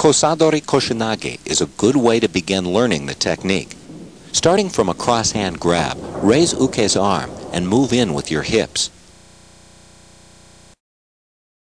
Kosadori Koshinage is a good way to begin learning the technique. Starting from a cross-hand grab, raise uke's arm and move in with your hips.